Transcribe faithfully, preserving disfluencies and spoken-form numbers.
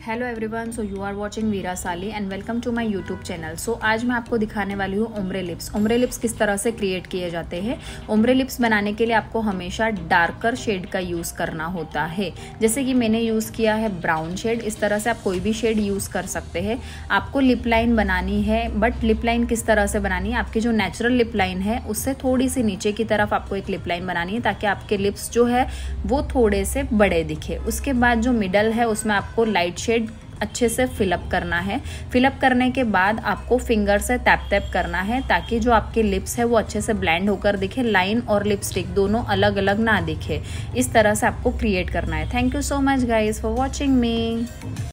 Hello everyone, so you are watching Veera Sali and welcome to my YouTube channel. So आज मैं आपको दिखाने वाली हूँ ओम्ब्रे लिप्स। ओम्ब्रे लिप्स किस तरह से क्रिएट किए जाते हैं। ओम्ब्रे लिप्स बनाने के लिए आपको हमेशा डार्कर शेड का यूज़ करना होता है। जैसे कि मैंने यूज़ किया है ब्राउन शेड। इस तरह से आप कोई भी शेड यूज़ कर सकते हैं। आपको लिप लाइन बनानी है, बट लिप लाइन किस तरह से बनानी है, आपकी जो नेचुरल लिप लाइन है उससे थोड़ी सी नीचे की तरफ आपको एक लिप लाइन बनानी है, ताकि आपके लिप्स जो है वो थोड़े से बड़े दिखे। उसके बाद जो मिडल है उसमें आपको लाइट शेड अच्छे से फिलअप करना है। फिलअप करने के बाद आपको फिंगर से टैप टैप करना है, ताकि जो आपके लिप्स है वो अच्छे से ब्लेंड होकर दिखे, लाइन और लिपस्टिक दोनों अलग अलग ना दिखे। इस तरह से आपको क्रिएट करना है। Thank you so much guys for watching me.